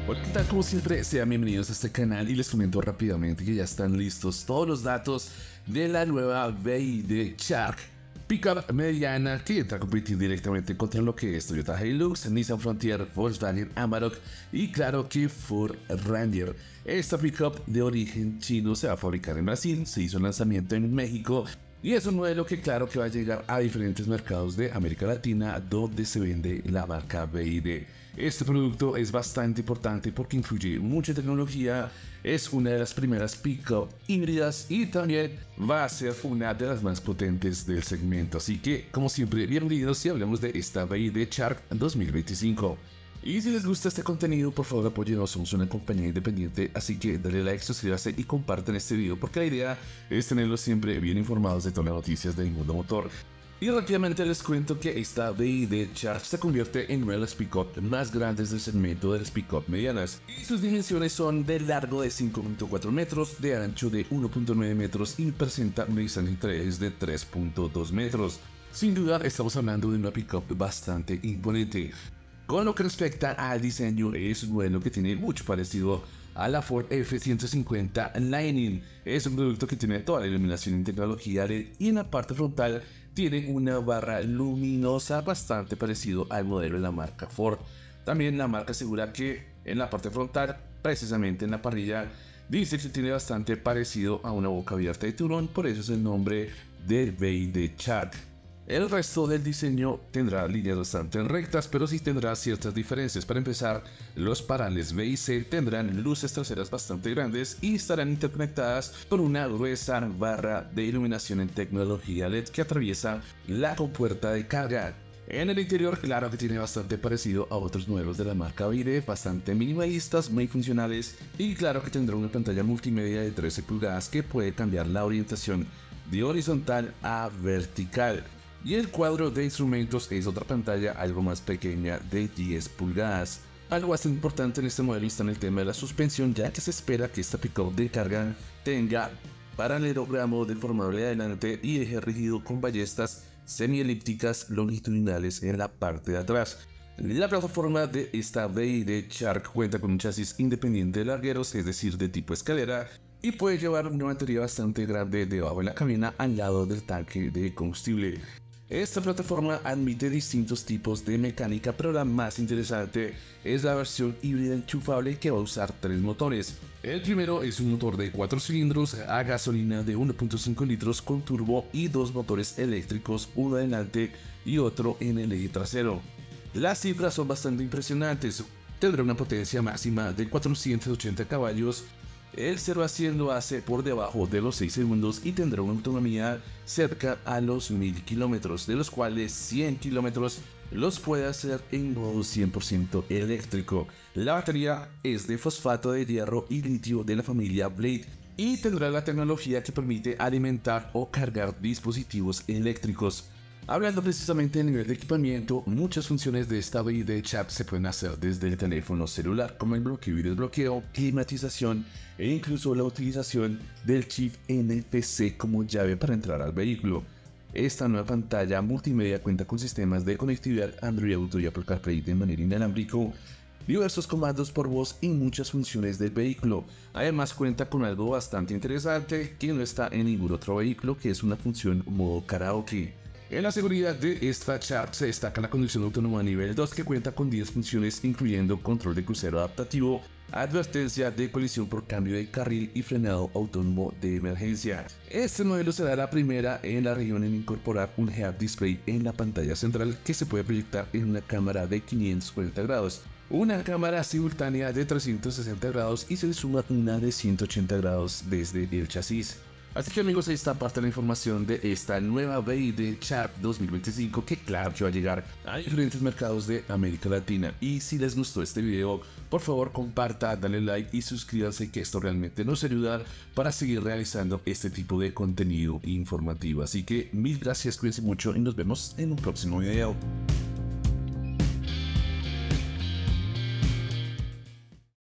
Hola, ¿qué tal? Como siempre, sean bienvenidos a este canal y les comento rápidamente que ya están listos todos los datos de la nueva BYD Shark pickup mediana que entra a competir directamente contra lo que es Toyota Hilux, Nissan Frontier, Volkswagen Amarok y claro que Ford Ranger. Esta pickup de origen chino se va a fabricar en Brasil, se hizo el lanzamiento en México y es un modelo que claro que va a llegar a diferentes mercados de América Latina donde se vende la marca BYD. Este producto es bastante importante porque incluye mucha tecnología, es una de las primeras pick-up híbridas y también va a ser una de las más potentes del segmento. Así que, como siempre, bienvenidos y hablamos de esta BYD Shark 2025. Y si les gusta este contenido, por favor apóyenos, somos una compañía independiente, así que dale like, suscríbase y compartan este video porque la idea es tenerlos siempre bien informados de todas las noticias del mundo motor. Y rápidamente les cuento que esta BYD Shark se convierte en una de las pick-up más grandes del segmento de las pick-up medianas. Y sus dimensiones son de largo de 5.4 metros, de ancho de 1.9 metros y presenta una distancia entre ejes de 3.2 metros. Sin duda estamos hablando de una pick-up bastante imponente. Con lo que respecta al diseño, es un modelo que tiene mucho parecido a la Ford F-150 Lightning. Es un producto que tiene toda la iluminación en tecnología LED y en la parte frontal tiene una barra luminosa bastante parecido al modelo de la marca Ford. También la marca asegura que en la parte frontal, precisamente en la parrilla, dice que tiene bastante parecido a una boca abierta de tiburón, por eso es el nombre de BYD Shark. El resto del diseño tendrá líneas bastante rectas, pero sí tendrá ciertas diferencias. Para empezar, los parales B y C tendrán luces traseras bastante grandes y estarán interconectadas por una gruesa barra de iluminación en tecnología LED que atraviesa la compuerta de carga. En el interior, claro que tiene bastante parecido a otros modelos de la marca BYD, bastante minimalistas, muy funcionales y claro que tendrá una pantalla multimedia de 13 pulgadas que puede cambiar la orientación de horizontal a vertical. Y el cuadro de instrumentos es otra pantalla algo más pequeña de 10 pulgadas. Algo bastante importante en este modelo está en el tema de la suspensión, ya que se espera que esta pick-up de carga tenga paralelogramo deformable adelante y eje rígido con ballestas semielípticas longitudinales en la parte de atrás. La plataforma de esta BYD Shark cuenta con un chasis independiente de largueros, es decir, de tipo escalera, y puede llevar una batería bastante grande debajo de la cabina al lado del tanque de combustible. Esta plataforma admite distintos tipos de mecánica, pero la más interesante es la versión híbrida enchufable que va a usar 3 motores. El primero es un motor de 4 cilindros a gasolina de 1.5 litros con turbo y 2 motores eléctricos, uno adelante y otro en el eje trasero. Las cifras son bastante impresionantes, tendrá una potencia máxima de 480 caballos, el 0 a 100 lo hace por debajo de los 6 segundos y tendrá una autonomía cerca a los 1000 kilómetros, de los cuales 100 kilómetros los puede hacer en modo 100% eléctrico. La batería es de fosfato de hierro y litio de la familia Blade y tendrá la tecnología que permite alimentar o cargar dispositivos eléctricos. Hablando precisamente del nivel de equipamiento, muchas funciones de esta BYD Shark se pueden hacer desde el teléfono celular, como el bloqueo y desbloqueo, climatización e incluso la utilización del chip NFC como llave para entrar al vehículo. Esta nueva pantalla multimedia cuenta con sistemas de conectividad Android Auto y Apple CarPlay de manera inalámbrica, diversos comandos por voz y muchas funciones del vehículo. Además cuenta con algo bastante interesante que no está en ningún otro vehículo, que es una función modo karaoke. En la seguridad de esta Shark se destaca la conducción autónoma nivel 2 que cuenta con 10 funciones incluyendo control de crucero adaptativo, advertencia de colisión por cambio de carril y frenado autónomo de emergencia. Este modelo será la primera en la región en incorporar un head display en la pantalla central que se puede proyectar en una cámara de 540 grados, una cámara simultánea de 360 grados y se le suma una de 180 grados desde el chasis. Así que amigos, ahí está parte de la información de esta nueva BYD Shark 2025 que claro que va a llegar a diferentes mercados de América Latina. Y si les gustó este video, por favor comparta, dale like y suscríbanse, que esto realmente nos ayuda para seguir realizando este tipo de contenido informativo. Así que mil gracias, cuídense mucho y nos vemos en un próximo video.